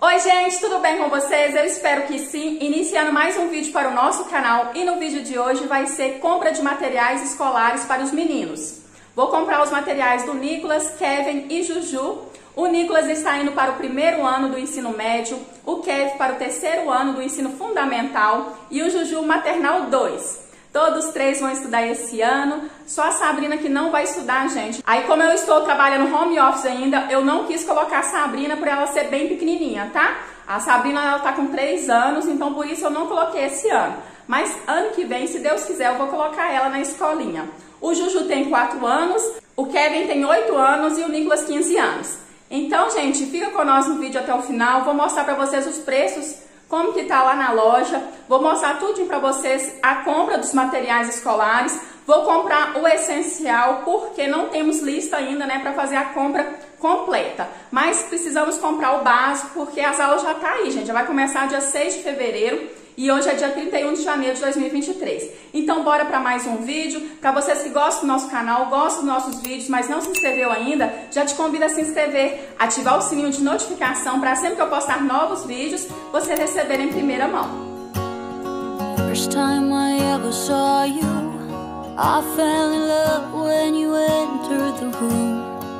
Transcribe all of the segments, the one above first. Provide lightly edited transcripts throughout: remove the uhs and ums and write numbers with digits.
Oi gente, tudo bem com vocês? Eu espero que sim. Iniciando mais um vídeo para o nosso canal e no vídeo de hoje vai ser compra de materiais escolares para os meninos. Vou comprar os materiais do Nicolas, Kevin e Juju. O Nicolas está indo para o primeiro ano do ensino médio, o Kevin para o terceiro ano do ensino fundamental e o Juju maternal 2. Todos três vão estudar esse ano, só a Sabrina que não vai estudar, gente. Aí como eu estou trabalhando home office ainda, eu não quis colocar a Sabrina por ela ser bem pequenininha, tá? A Sabrina, ela tá com 3 anos, então por isso eu não coloquei esse ano. Mas ano que vem, se Deus quiser, eu vou colocar ela na escolinha. O Juju tem 4 anos, o Kevin tem 8 anos e o Nicolas 15 anos. Então, gente, fica com nós no vídeo até o final, vou mostrar pra vocês os preços, como que tá lá na loja, vou mostrar tudinho pra vocês a compra dos materiais escolares, vou comprar o essencial, porque não temos lista ainda, né, pra fazer a compra completa, mas precisamos comprar o básico, porque as aulas já tá aí, gente, já vai começar dia 6 de fevereiro, e hoje é dia 31 de janeiro de 2023. Então bora para mais um vídeo. Para vocês que gostam do nosso canal, gostam dos nossos vídeos, mas não se inscreveu ainda, já te convido a se inscrever, ativar o sininho de notificação para sempre que eu postar novos vídeos, você receber em primeira mão. First time I ever saw you, I fell in love when you entered the room.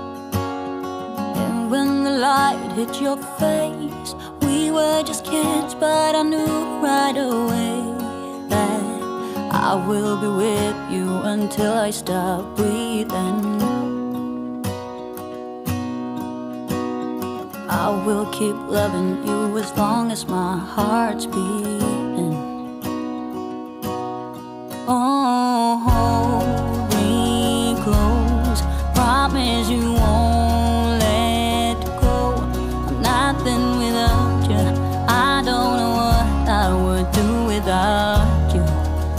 And when the light hit your face, we were just kids, but I knew right away that I will be with you until I stop breathing. I will keep loving you as long as my heart's beating. Oh, hold me close, promise you won't let go. I'm nothing without you, I don't know what I would do without you.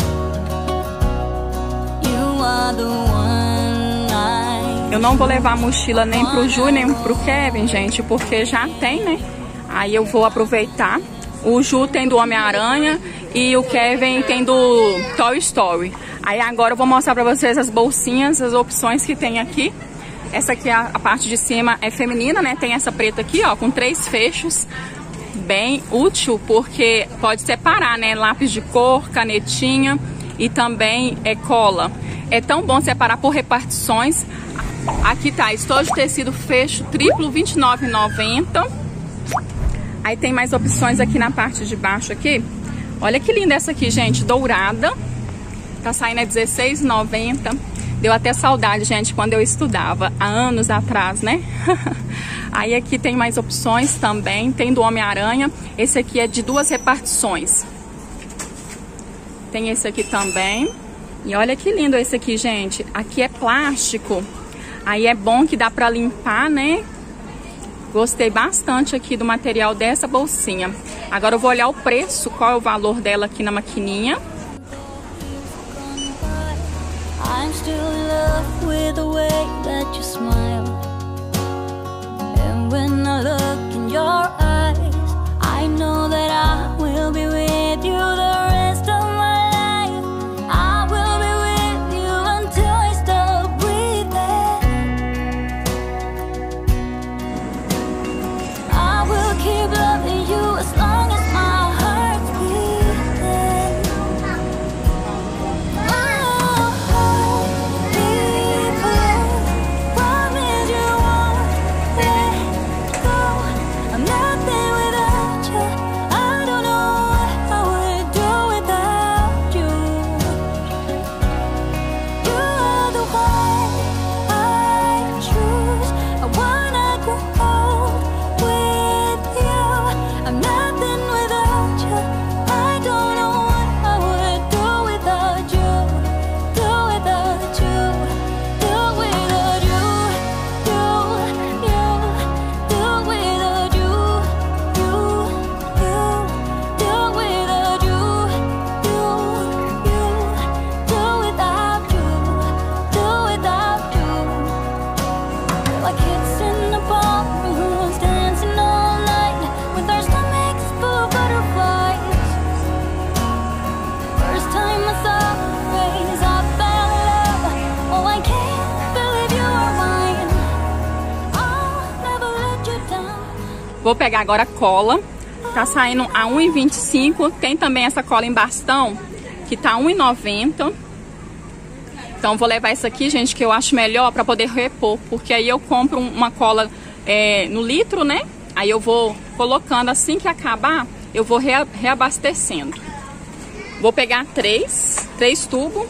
You are the one I... Eu não vou levar a mochila nem pro Ju, nem pro Kevin, gente, porque já tem, né? Aí eu vou aproveitar. O Ju tem do Homem-Aranha e o Kevin tem do Toy Story. Aí agora eu vou mostrar pra vocês as bolsinhas, as opções que tem aqui. Essa aqui, a parte de cima é feminina, né? Tem essa preta aqui, ó, com 3 fechos. Bem útil, porque pode separar, né? Lápis de cor, canetinha e também cola. É tão bom separar por repartições. Aqui tá, estojo de tecido fecho triplo, R$ 29,90. Aí tem mais opções aqui na parte de baixo aqui. Olha que linda essa aqui, gente, dourada. Tá saindo a R$ 16,90. Deu até saudade, gente, quando eu estudava, há anos atrás, né? Aí aqui tem mais opções também, tem do Homem-Aranha. Esse aqui é de 2 repartições. Tem esse aqui também. E olha que lindo esse aqui, gente. Aqui é plástico. Aí é bom que dá pra limpar, né? Gostei bastante aqui do material dessa bolsinha. Agora eu vou olhar o preço, qual é o valor dela aqui na maquininha. I'm still in love with the way that you smile. And when I look in your eyes, I know that I will be with you the rest of my life. I will be with you until I stop breathing. I will keep loving you as long as my heart's beating. I'm not pegar agora a cola. Tá saindo a R$ 1,25. Tem também essa cola em bastão, que tá R$ 1,90. Então vou levar essa aqui, gente, que eu acho melhor para poder repor. Porque aí eu compro uma cola no litro, né? Aí eu vou colocando, assim que acabar, eu vou reabastecendo. Vou pegar três tubos.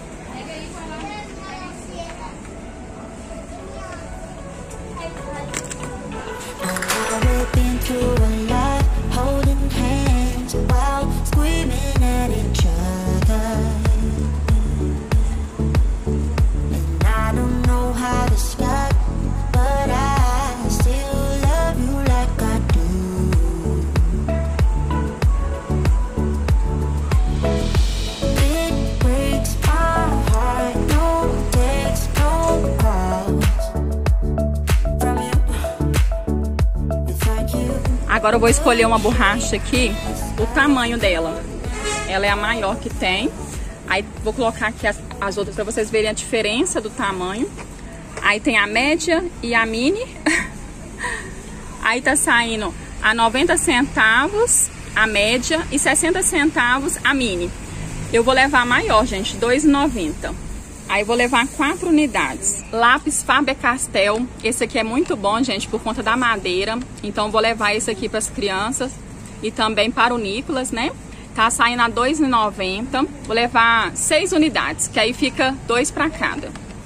Agora eu vou escolher uma borracha aqui, o tamanho dela. Ela é a maior que tem. Aí vou colocar aqui as outras para vocês verem a diferença do tamanho. Aí tem a média e a mini. Aí tá saindo a 90 centavos a média e 60 centavos a mini. Eu vou levar a maior, gente, R$ 2,90. Aí vou levar 4 unidades. Lápis Faber-Castell. Esse aqui é muito bom, gente, por conta da madeira. Então vou levar esse aqui para as crianças e também para o Nicolas, né? Tá saindo a R$ 2,90. Vou levar 6 unidades, que aí fica 2 para cada.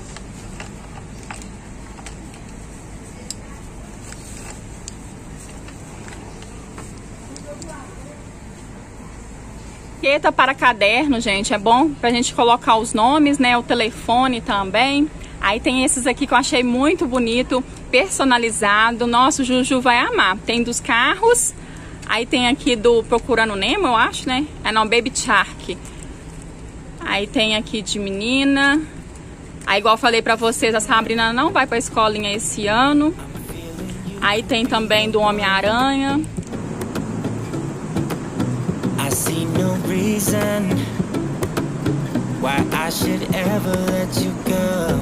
Etiqueta para caderno, gente, é bom pra gente colocar os nomes, né, o telefone também. Aí tem esses aqui que eu achei muito bonito, personalizado. Nossa, o Juju vai amar. Tem dos carros, aí tem aqui do Procurando Nemo, eu acho, né? É não, Baby Shark. Aí tem aqui de menina. Aí igual eu falei pra vocês, a Sabrina não vai pra escolinha esse ano. Aí tem também do Homem-Aranha. Reason why I should ever let you go.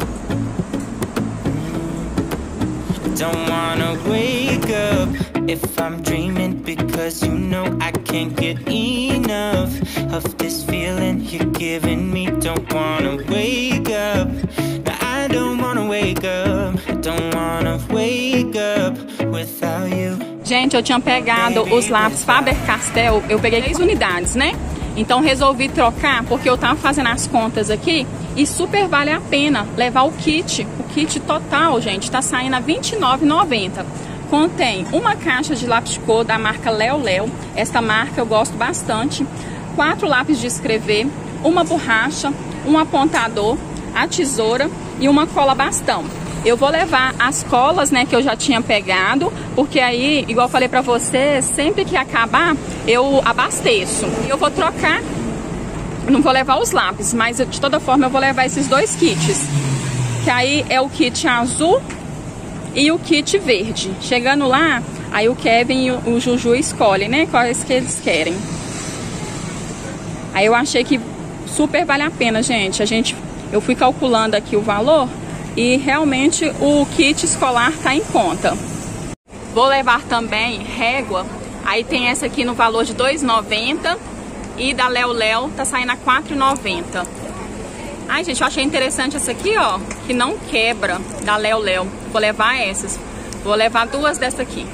Don't wanna wake up if I'm dreaming, because you know I can't get enough of this feeling you're giving me. Don't wanna wake up. No, I don't wanna wake up. Don't wanna wake up without you. Gente, eu tinha pegado os lápis Faber-Castell, eu peguei 3 unidades, né? Então resolvi trocar, porque eu tava fazendo as contas aqui e super vale a pena levar o kit total, gente, tá saindo a R$ 29,90. Contém uma caixa de lápis de cor da marca Léo. Esta marca eu gosto bastante. 4 lápis de escrever, uma borracha, um apontador, a tesoura e uma cola bastão. Eu vou levar as colas, né, que eu já tinha pegado, porque aí, igual eu falei pra vocês, sempre que acabar, eu abasteço. Eu vou trocar, não vou levar os lápis, mas de toda forma eu vou levar esses 2 kits. Que aí é o kit azul e o kit verde. Chegando lá, aí o Kevin e o Juju escolhem, né, quais que eles querem. Aí eu achei que super vale a pena, gente. Eu fui calculando aqui o valor. E realmente o kit escolar tá em conta. Vou levar também régua. Aí tem essa aqui no valor de R$ 2,90. E da Léo tá saindo a R$ 4,90. Ai, gente, eu achei interessante essa aqui, ó, que não quebra, da Léo. Vou levar essas. Vou levar 2 dessa aqui.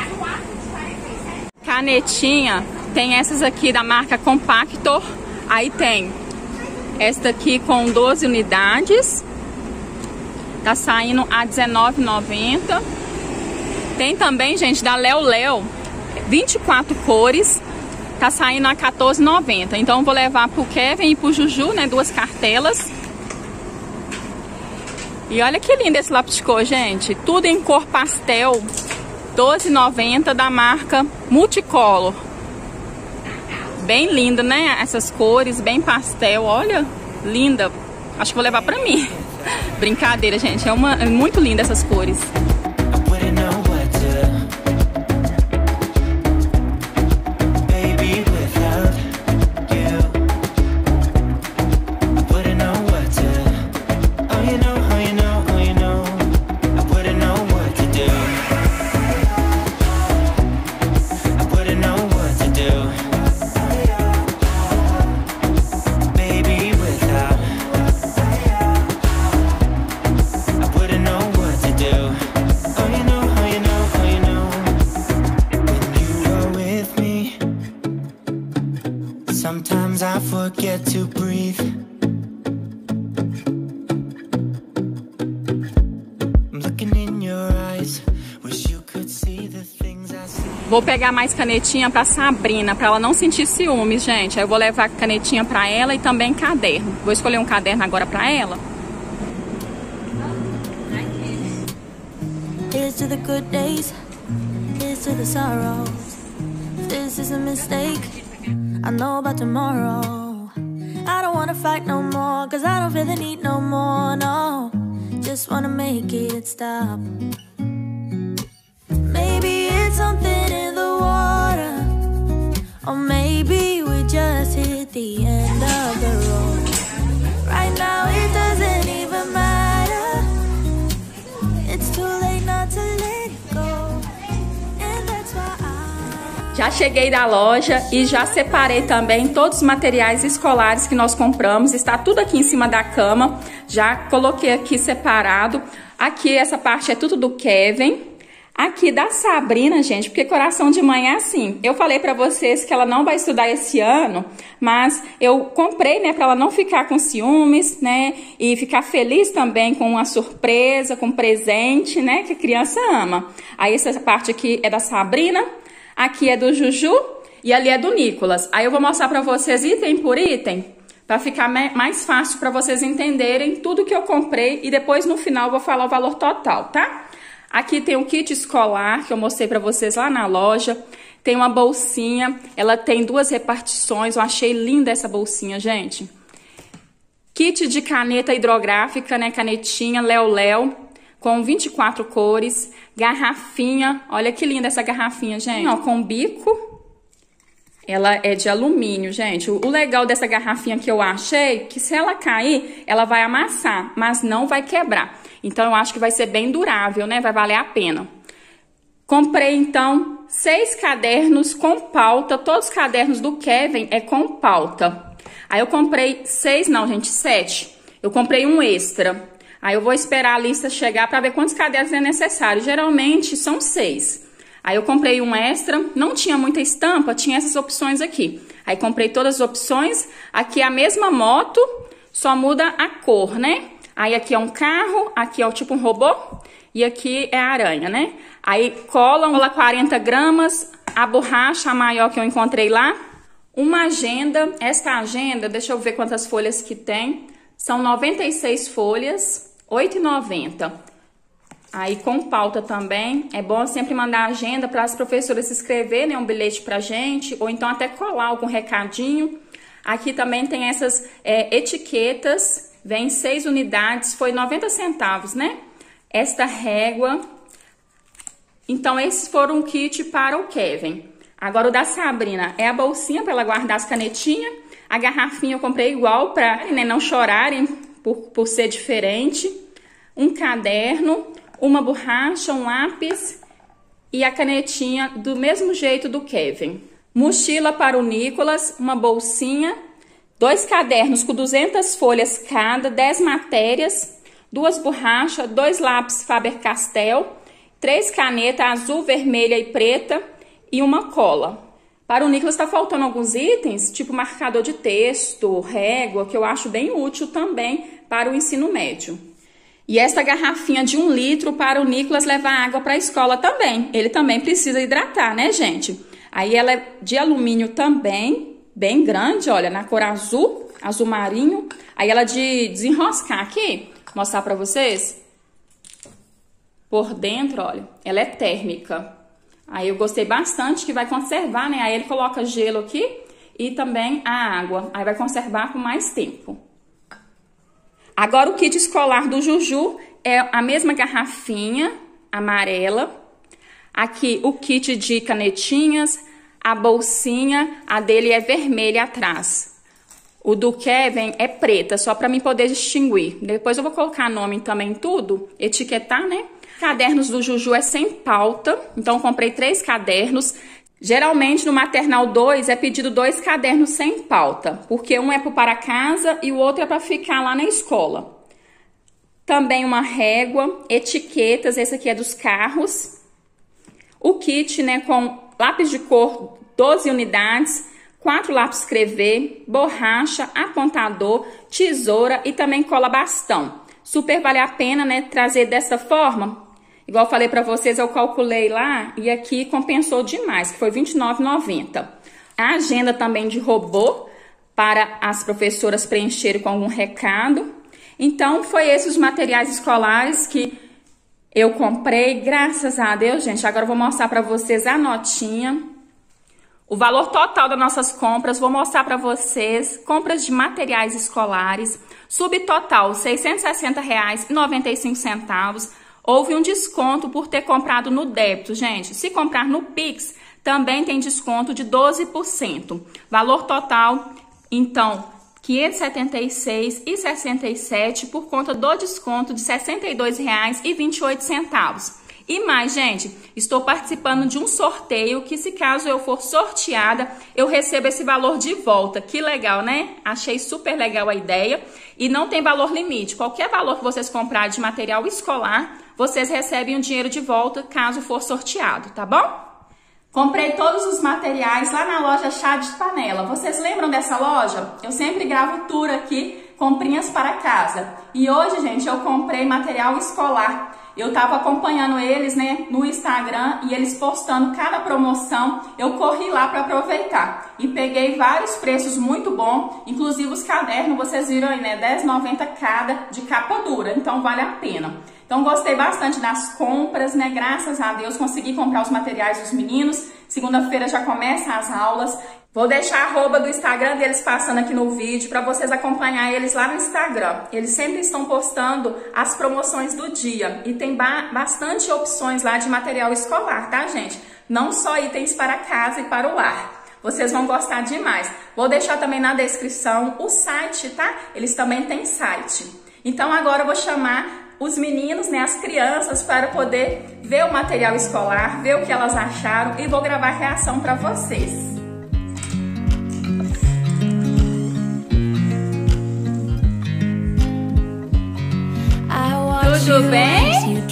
Canetinha, tem essas aqui da marca Compactor. Aí tem esta aqui com 12 unidades. Tá saindo a R$ 19,90. Tem também, gente, da Léo, 24 cores. Tá saindo a R$ 14,90. Então vou levar pro Kevin e pro Juju, né, 2 cartelas. E olha que lindo esse lápis de cor, gente. Tudo em cor pastel. R$ 12,90 da marca Multicolor. Bem linda, né? Essas cores, bem pastel. Olha, linda. Acho que vou levar pra mim. Brincadeira, gente. É muito linda essas cores. forget to breathe. I'm looking in your eyes. Wish you could see the things I see. Vou pegar mais canetinha pra Sabrina, pra ela não sentir ciúmes, gente. Aí eu vou levar canetinha pra ela e também caderno. Vou escolher um caderno agora pra ela. Here's to the good days, here's to the sorrows. This is a mistake, I know about tomorrow. I don't wanna fight no more, cause I don't feel the need no more, no. Just wanna make it stop. Maybe it's something in the water, or maybe we just hit the end of the road. Right now it doesn't even matter. It's too late not to let go. And that's why Já cheguei da loja e já separei também todos os materiais escolares que nós compramos. Está tudo aqui em cima da cama. Já coloquei aqui separado. Aqui essa parte é tudo do Kevin. Aqui da Sabrina, gente, porque coração de mãe é assim. Eu falei pra vocês que ela não vai estudar esse ano, mas eu comprei, né, pra ela não ficar com ciúmes, né, e ficar feliz também com uma surpresa, com um presente, né, que a criança ama. Aí essa parte aqui é da Sabrina, aqui é do Juju e ali é do Nicolas. Aí eu vou mostrar pra vocês item por item, pra ficar mais fácil pra vocês entenderem tudo que eu comprei e depois no final eu vou falar o valor total, tá? Aqui tem um kit escolar que eu mostrei pra vocês lá na loja. Tem uma bolsinha, ela tem 2 repartições. Eu achei linda essa bolsinha, gente. Kit de caneta hidrográfica, né? Canetinha Léo com 24 cores. Garrafinha, olha que linda essa garrafinha, gente. Ó, com bico. Ela é de alumínio, gente. O legal dessa garrafinha que eu achei, que se ela cair, ela vai amassar, mas não vai quebrar. Então, eu acho que vai ser bem durável, né? Vai valer a pena. Comprei, então, 6 cadernos com pauta. Todos os cadernos do Kevin é com pauta. Aí eu comprei 6, não, gente, 7. Eu comprei um extra. Aí eu vou esperar a lista chegar para ver quantos cadernos é necessário. Geralmente, são 6. Aí eu comprei um extra, não tinha muita estampa, tinha essas opções aqui. Aí comprei todas as opções. Aqui é a mesma moto, só muda a cor, né? Aí aqui é um carro, aqui é tipo um robô e aqui é a aranha, né? Aí cola 40 gramas, a borracha maior que eu encontrei lá. Uma agenda, esta agenda, deixa eu ver quantas folhas que tem. São 96 folhas, R$ 8,90. Aí com pauta também, é bom sempre mandar agenda para as professoras escreverem, né, um bilhete pra gente, ou então até colar algum recadinho. Aqui também tem essas etiquetas, vem 6 unidades, foi 90 centavos, né? Esta régua. Então esses foram o kit para o Kevin. Agora o da Sabrina é a bolsinha para ela guardar as canetinhas. A garrafinha eu comprei igual para, né, não chorarem por ser diferente. Um caderno, uma borracha, um lápis e a canetinha do mesmo jeito do Kevin. Mochila para o Nicolas, uma bolsinha, 2 cadernos com 200 folhas cada, 10 matérias, 2 borrachas, 2 lápis Faber-Castell, 3 canetas azul, vermelha e preta e uma cola. Para o Nicolas está faltando alguns itens, tipo marcador de texto, régua, que eu acho bem útil também para o ensino médio. E esta garrafinha de 1 litro para o Nicolas levar água para a escola também. Ele também precisa hidratar, né, gente? Aí ela é de alumínio também, bem grande, olha, na cor azul, azul marinho. Aí ela de desenroscar aqui, mostrar para vocês. Por dentro, olha, ela é térmica. Aí eu gostei bastante que vai conservar, né? Aí ele coloca gelo aqui e também a água. Aí vai conservar por mais tempo. Agora o kit escolar do Juju é a mesma garrafinha amarela. Aqui o kit de canetinhas, a bolsinha, a dele é vermelha atrás. O do Kevin é preta, só para mim poder distinguir. Depois eu vou colocar nome também tudo, etiquetar, né? Cadernos do Juju é sem pauta, então eu comprei 3 cadernos. Geralmente no Maternal 2 é pedido 2 cadernos sem pauta, porque um é para casa e o outro é para ficar lá na escola. Também uma régua, etiquetas, esse aqui é dos carros. O kit, né, com lápis de cor, 12 unidades, 4 lápis escrever, borracha, apontador, tesoura e também cola bastão. Super vale a pena, né, trazer dessa forma. Igual eu falei pra vocês, eu calculei lá e aqui compensou demais, que foi R$ 29,90. A agenda também de robô para as professoras preencherem com algum recado. Então, foi esses os materiais escolares que eu comprei, graças a Deus, gente. Agora eu vou mostrar pra vocês a notinha. O valor total das nossas compras, vou mostrar para vocês, compras de materiais escolares, subtotal R$ 660,95. Houve um desconto por ter comprado no débito, gente. Se comprar no Pix, também tem desconto de 12%. Valor total, então, R$ 576,67 por conta do desconto de R$ 62,28. E mais, gente, estou participando de um sorteio que, se caso eu for sorteada, eu recebo esse valor de volta. Que legal, né? Achei super legal a ideia. E não tem valor limite. Qualquer valor que vocês comprarem de material escolar, vocês recebem o dinheiro de volta caso for sorteado, tá bom? Comprei todos os materiais lá na loja Chá de Panela. Vocês lembram dessa loja? Eu sempre gravo tour aqui, comprinhas para casa. E hoje, gente, eu comprei material escolar. Eu tava acompanhando eles, né, no Instagram e eles postando cada promoção. Eu corri lá para aproveitar e peguei vários preços muito bons, inclusive os cadernos, vocês viram aí, né, R$10,90 cada de capa dura, então vale a pena. Então gostei bastante das compras, né, graças a Deus consegui comprar os materiais dos meninos. Segunda-feira já começam as aulas. Vou deixar a arroba do Instagram deles passando aqui no vídeo para vocês acompanhar eles lá no Instagram. Eles sempre estão postando as promoções do dia e tem bastante opções lá de material escolar, tá, gente? Não só itens para casa e para o lar. Vocês vão gostar demais. Vou deixar também na descrição o site, tá? Eles também têm site. Então agora eu vou chamar os meninos, né, as crianças, para poder ver o material escolar, ver o que elas acharam e vou gravar a reação para vocês. Tudo bem?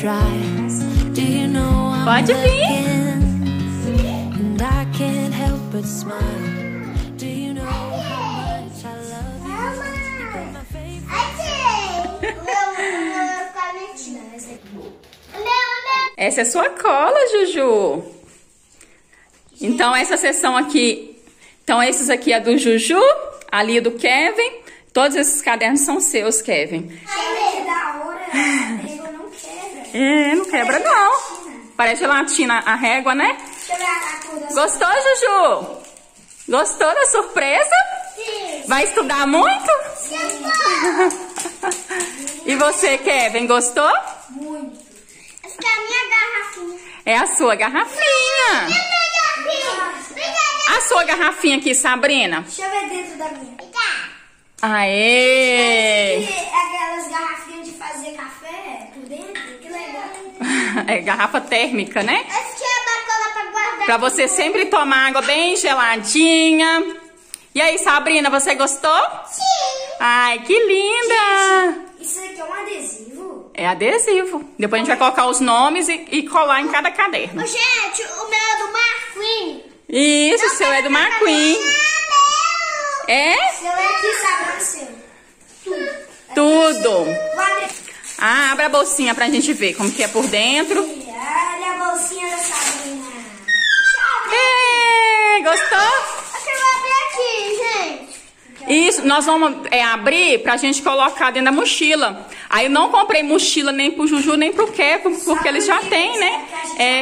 Pode vir. Essa é sua cola, Juju. Então essa seção aqui, então esses aqui é do Juju, ali é do Kevin. Todos esses cadernos são seus, Kevin. É, não quebra não. Parece gelatina a régua, né? Gostou, Juju? Gostou da surpresa? Sim. Vai estudar muito? Sim. E você, Kevin, gostou? Muito. Essa é a minha garrafinha. É a sua garrafinha. A sua garrafinha aqui, Sabrina. Deixa eu ver dentro da minha. Aê! Aquelas garrafinhas de fazer café por dentro, que legal. É garrafa térmica, né? Essa aqui é bacana pra guardar. Pra você sempre tomar água bem geladinha. E aí, Sabrina, você gostou? Sim! Ai, que linda! Gente, isso aqui é um adesivo? É adesivo. Depois a gente vai colocar os nomes e colar em cada caderno. Ô, gente, o meu é do McQueen. Isso, o seu é do McQueen. É? Seu é aqui, sabe, seu. Tudo. Ah, abre a bolsinha pra gente ver como que é por dentro. Olha a bolsinha da Sabrina. É, gostou? Eu quero abrir aqui, gente. Isso, nós vamos abrir pra gente colocar dentro da mochila. Aí eu não comprei mochila nem pro Juju, nem pro Kevin, porque eles já têm, né? É.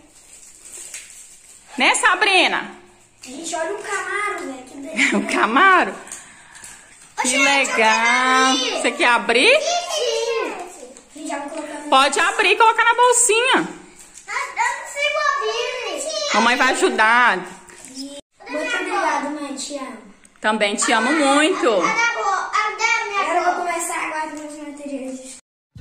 Né, Sabrina? Gente, olha o Camaro, velho. O Camaro? Que legal. Você quer abrir? Sim. Pode abrir e colocar na bolsinha. Eu não consigo abrir. Mamãe vai ajudar. Muito obrigada, mãe. Te amo. Também te amo muito. Agora eu vou começar a guardar meus materiais.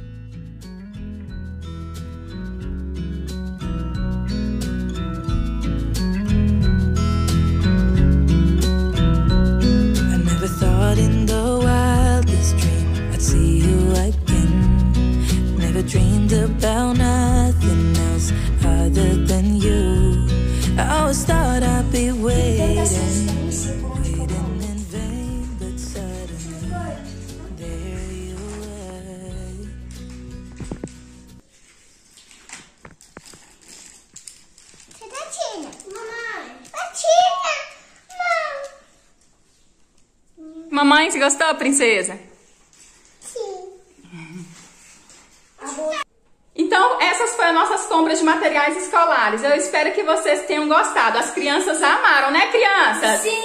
In the wildest dream I'd see you again. Never dreamed about nothing else other than you. I always thought I'd be waiting. Mamãe, você gostou, princesa? Então, essas foram as nossas compras de materiais escolares. Eu espero que vocês tenham gostado. As crianças amaram, né, crianças? Sim!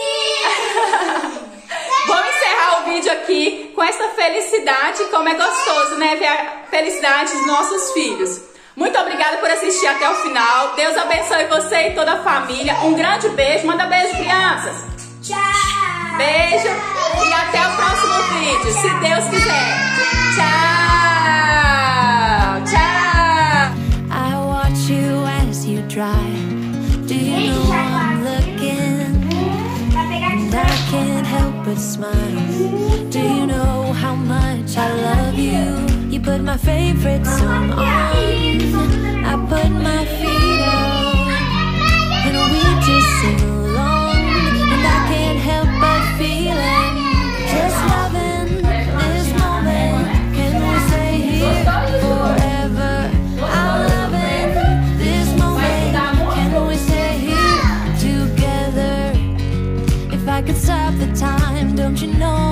Vou encerrar o vídeo aqui com essa felicidade, como é gostoso, né, ver a felicidade dos nossos filhos. Muito obrigada por assistir até o final. Deus abençoe você e toda a família. Um grande beijo. Manda beijo, crianças. Tchau! Beijo e até o próximo vídeo, se Deus quiser. Tchau! Drive. Do you know I'm looking? And I can't help but smile. Do you know how much I love you? You put my favorite song on. I put my feet up and we just sing along. And I can't help but feeling just loving this moment. Can we stay here forever? I'm loving this moment. Can we stay here together? If I could stop the time, don't you know